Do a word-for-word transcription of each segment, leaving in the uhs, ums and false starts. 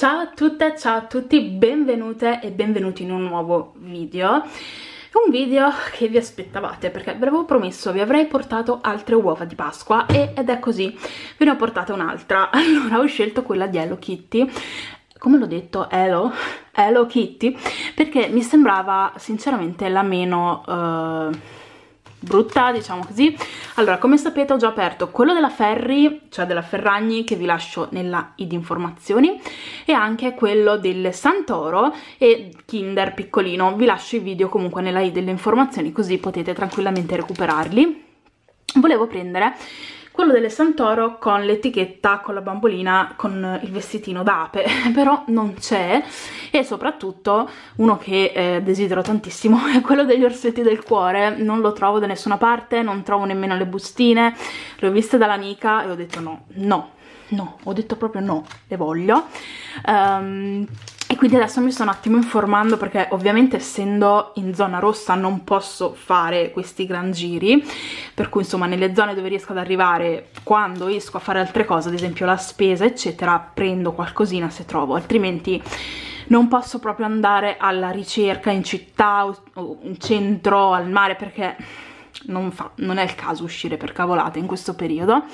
Ciao a tutte, ciao a tutti, benvenute e benvenuti in un nuovo video. Un video che vi aspettavate perché ve l'avevo promesso, vi avrei portato altre uova di Pasqua e, ed è così, ve ne ho portata un'altra. Allora ho scelto quella di Hello Kitty, come l'ho detto, Hello, Hello Kitty, perché mi sembrava sinceramente la meno uh, brutta, diciamo così. Allora, come sapete ho già aperto quello della Ferri, cioè della Ferragni, che vi lascio nella i di informazioni, e anche quello del Santoro e Kinder piccolino, vi lascio i video comunque nella i delle informazioni, così potete tranquillamente recuperarli. Volevo prendere quello delle Santoro con l'etichetta, con la bambolina, con il vestitino d'ape, però non c'è, e soprattutto uno che eh, desidero tantissimo è quello degli orsetti del cuore. Non lo trovo da nessuna parte, non trovo nemmeno le bustine, le ho viste dall'amica e ho detto no, no, no, ho detto proprio no, le voglio. Um, E quindi adesso mi sto un attimo informando, perché ovviamente essendo in zona rossa non posso fare questi gran giri, per cui insomma nelle zone dove riesco ad arrivare, quando esco a fare altre cose, ad esempio la spesa eccetera, prendo qualcosina se trovo, altrimenti non posso proprio andare alla ricerca in città o in centro, al mare, perché non, fa, non è il caso uscire per cavolate in questo periodo.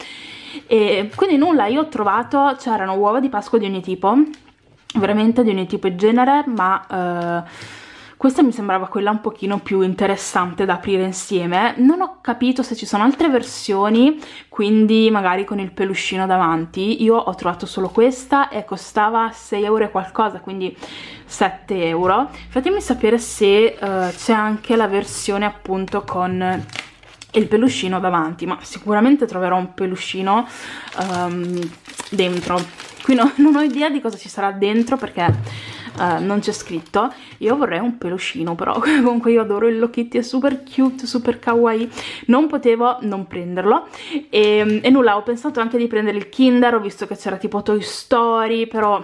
E quindi nulla, io ho trovato, c'erano uova di Pasqua di ogni tipo, veramente di ogni tipo e genere, ma eh, questa mi sembrava quella un pochino più interessante da aprire insieme. Non ho capito se ci sono altre versioni, quindi magari con il peluscino davanti. Io ho trovato solo questa e costava sei euro e qualcosa, quindi sette euro. Fatemi sapere se eh, c'è anche la versione appunto con il peluscino davanti, ma sicuramente troverò un peluscino um, dentro. Qui no, non ho idea di cosa ci sarà dentro perché uh, non c'è scritto. Io vorrei un peluscino, però comunque io adoro Hello Kitty, è super cute, super kawaii, non potevo non prenderlo. E, e nulla, ho pensato anche di prendere il Kinder, ho visto che c'era tipo Toy Story, però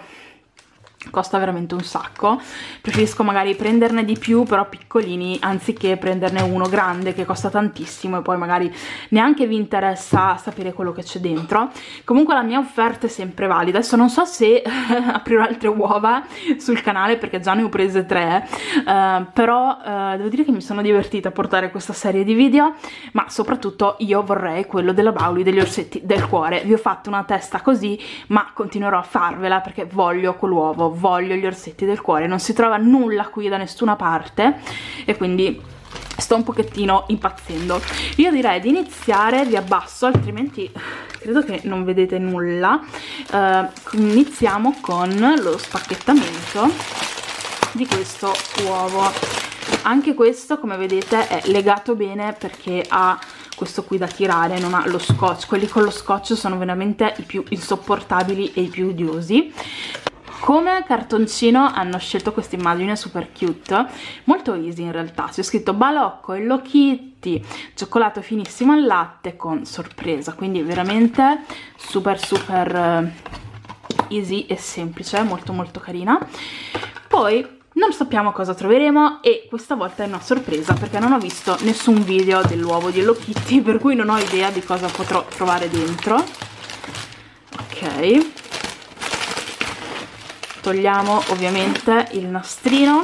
costa veramente un sacco. Preferisco magari prenderne di più però piccolini, anziché prenderne uno grande che costa tantissimo e poi magari neanche vi interessa sapere quello che c'è dentro. Comunque la mia offerta è sempre valida. Adesso non so se aprirò altre uova sul canale perché già ne ho prese tre, uh, però uh, devo dire che mi sono divertita a portare questa serie di video, ma soprattutto io vorrei quello della Bauli degli orsetti del cuore. Vi ho fatto una testa così, ma continuerò a farvela perché voglio quell'uovo, voglio gli orsetti del cuore. Non si trova nulla qui da nessuna parte e quindi sto un pochettino impazzendo. Io direi di iniziare, vi abbasso altrimenti credo che non vedete nulla. Uh, iniziamo con lo spacchettamento di questo uovo. Anche questo, come vedete, è legato bene perché ha questo qui da tirare, non ha lo scotch. Quelli con lo scotch sono veramente i più insopportabili e i più odiosi. Come cartoncino hanno scelto questa immagine super cute, molto easy in realtà. C'è scritto balocco, Hello Kitty, cioccolato finissimo al latte con sorpresa, quindi veramente super super easy e semplice, molto molto carina. Poi non sappiamo cosa troveremo e questa volta è una sorpresa perché non ho visto nessun video dell'uovo di Hello Kitty, per cui non ho idea di cosa potrò trovare dentro. Ok, togliamo ovviamente il nastrino.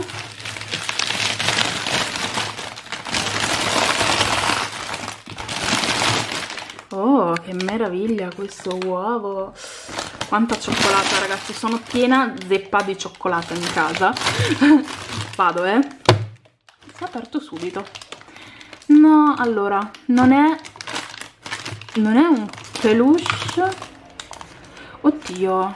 Oh, che meraviglia questo uovo! Quanta cioccolata, ragazzi, sono piena zeppa di cioccolata in casa. Vado, eh? Si è aperto subito. No, allora, non è... non è un peluche. Oddio.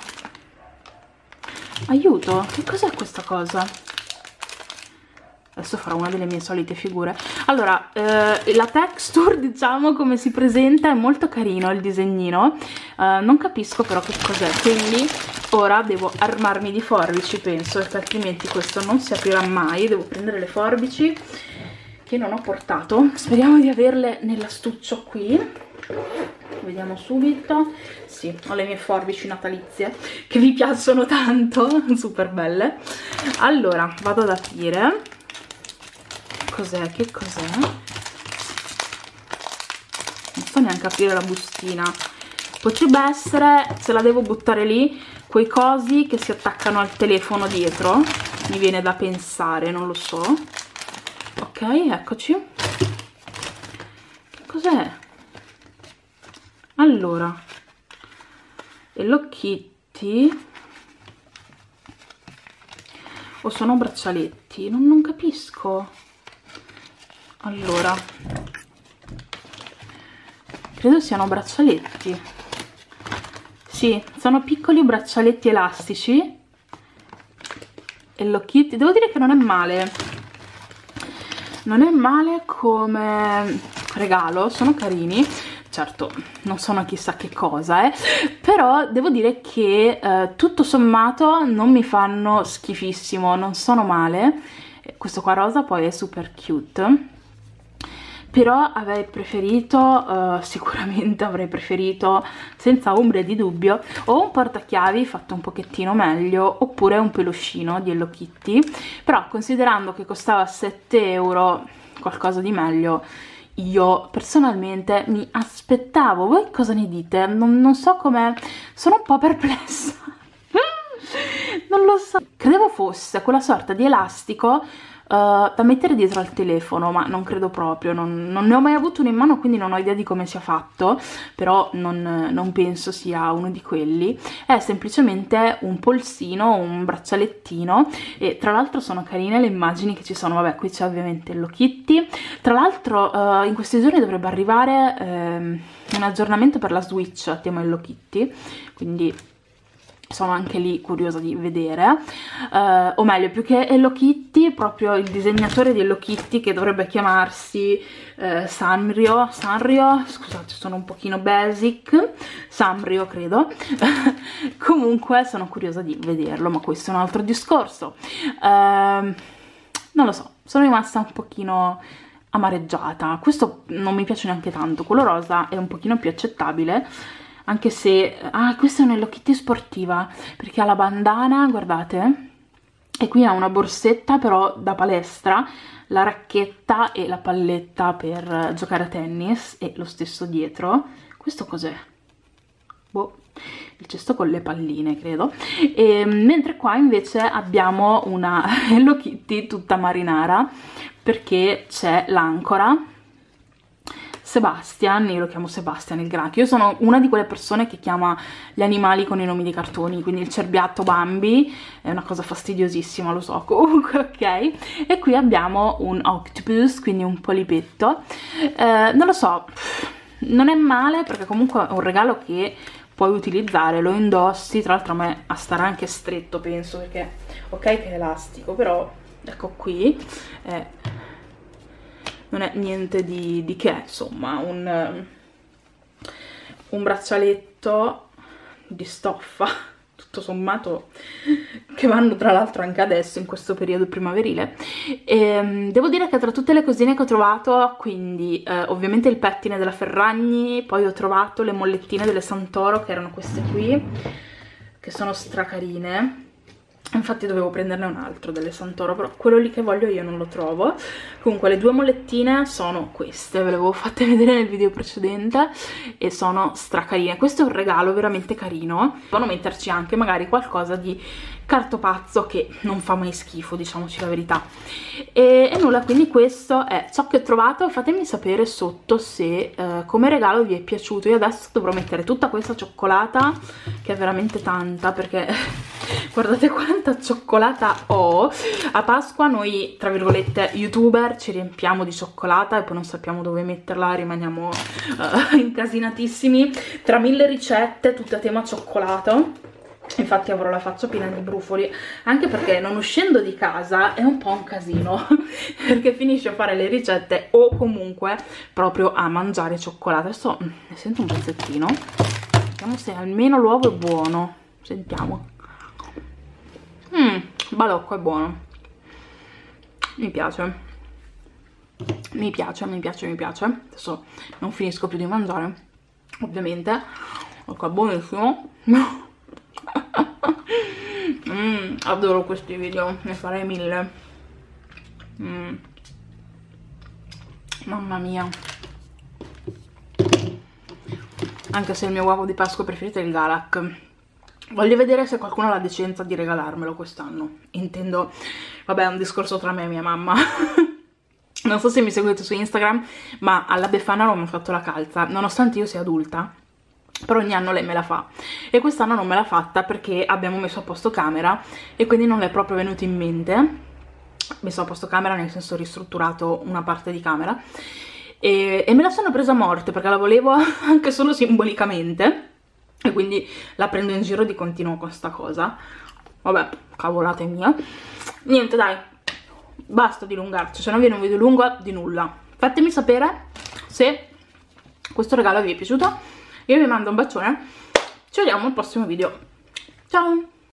Aiuto, che cos'è questa cosa? Adesso farò una delle mie solite figure. Allora, eh, la texture, diciamo, come si presenta, è molto carino il disegnino. Eh, non capisco però che cos'è, quindi ora devo armarmi di forbici, penso, perché altrimenti questo non si aprirà mai. Devo prendere le forbici che non ho portato. Speriamo di averle nell'astuccio qui. Vediamo subito. Sì, ho le mie forbici natalizie che vi piacciono tanto, super belle. Allora, vado ad aprire. Cos'è? Che cos'è? Non so neanche aprire la bustina. Potrebbe essere, se la devo buttare lì, quei cosi che si attaccano al telefono dietro, mi viene da pensare, non lo so. Ok, eccoci. Che cos'è? Allora, Hello Kitty, o sono braccialetti? Non, non capisco. Allora, credo siano braccialetti. Sì, sono piccoli braccialetti elastici. Hello Kitty, devo dire che non è male. Non è male come regalo, sono carini. Certo, non sono chissà che cosa, eh. Però devo dire che eh, tutto sommato non mi fanno schifissimo, non sono male. Questo qua rosa poi è super cute. Però avrei preferito, uh, sicuramente avrei preferito, senza ombra di dubbio, o un portachiavi fatto un pochettino meglio, oppure un peluscino di Hello Kitty. Però considerando che costava sette euro, qualcosa di meglio, io personalmente mi aspettavo. Voi cosa ne dite? Non, non so come... sono un po' perplessa. Non lo so. Credevo fosse quella sorta di elastico Uh, da mettere dietro al telefono, ma non credo proprio, non, non ne ho mai avuto uno in mano, quindi non ho idea di come sia fatto, però non, non penso sia uno di quelli. È semplicemente un polsino, un braccialettino, e tra l'altro sono carine le immagini che ci sono. Vabbè, qui c'è ovviamente Hello Kitty. Tra l'altro uh, in questi giorni dovrebbe arrivare um, un aggiornamento per la Switch a tema Hello Kitty, quindi sono anche lì curiosa di vedere, uh, o meglio, più che Hello Kitty, proprio il disegnatore di Hello Kitty, che dovrebbe chiamarsi uh, Sanrio, Sanrio, scusate, sono un pochino basic, Sanrio credo. Comunque sono curiosa di vederlo, ma questo è un altro discorso. Uh, non lo so, sono rimasta un pochino amareggiata. Questo non mi piace neanche tanto, quello rosa è un pochino più accettabile, anche se... ah, questa è una Hello Kitty sportiva, perché ha la bandana, guardate, e qui ha una borsetta però da palestra, la racchetta e la palletta per giocare a tennis, e lo stesso dietro. Questo cos'è? Boh, il cesto con le palline, credo. E mentre qua invece abbiamo una Hello Kitty tutta marinara, perché c'è l'ancora Sebastian, io lo chiamo Sebastian il granchio. Io sono una di quelle persone che chiama gli animali con i nomi dei cartoni, quindi il cerbiatto Bambi è una cosa fastidiosissima, lo so, comunque, ok. E qui abbiamo un octopus, quindi un polipetto. Eh, non lo so, non è male, perché comunque è un regalo che puoi utilizzare, lo indossi. Tra l'altro a me starà anche stretto, penso, perché ok che è elastico, però ecco qui eh, non è niente di, di che, insomma, un, un braccialetto di stoffa, tutto sommato, che vanno tra l'altro anche adesso in questo periodo primaverile. E devo dire che tra tutte le cosine che ho trovato, quindi eh, ovviamente il pettine della Ferragni, poi ho trovato le mollettine delle Santoro, che erano queste qui, che sono stracarine. Infatti dovevo prenderne un altro delle Santoro, però quello lì che voglio io non lo trovo. Comunque le due mollettine sono queste, ve le avevo fatte vedere nel video precedente e sono stracarine. Questo è un regalo veramente carino. Devono metterci anche magari qualcosa di cartopazzo che non fa mai schifo, diciamoci la verità. E, e nulla, quindi questo è ciò che ho trovato. Fatemi sapere sotto se eh, come regalo vi è piaciuto. Io adesso dovrò mettere tutta questa cioccolata, che è veramente tanta, perché guardate quanta cioccolata ho. A Pasqua noi, tra virgolette, youtuber, ci riempiamo di cioccolata e poi non sappiamo dove metterla, rimaniamo uh, incasinatissimi tra mille ricette, tutte a tema cioccolato. Infatti avrò la faccia piena di brufoli, anche perché non uscendo di casa è un po' un casino, perché finisci a fare le ricette o comunque proprio a mangiare cioccolata. Adesso ne sento un pezzettino, vediamo se almeno l'uovo è buono, sentiamo. Mmm, balocco è buono, mi piace, mi piace, mi piace, mi piace. Adesso non finisco più di mangiare, ovviamente. Ecco, è buonissimo. Mm, adoro questi video, ne farei mille. Mm. Mamma mia. Anche se il mio uovo di Pasqua preferito è il Galak, Voglio vedere se qualcuno ha la decenza di regalarmelo quest'anno. Intendo, vabbè, è un discorso tra me e mia mamma. Non so se mi seguite su Instagram, ma alla Befana non mi ha fatto la calza, nonostante io sia adulta. Però ogni anno lei me la fa, e quest'anno non me l'ha fatta perché abbiamo messo a posto camera e quindi non le è proprio venuto in mente. Messo a posto camera nel senso ristrutturato una parte di camera, e, e me la sono presa a morte perché la volevo anche solo simbolicamente, e quindi la prendo in giro di continuo con sta cosa. Vabbè, cavolate mia. Niente, dai, basta dilungarci, se no viene un video lungo di nulla. Fatemi sapere se questo regalo vi è piaciuto. Io vi mando un bacione, ci vediamo al prossimo video, ciao!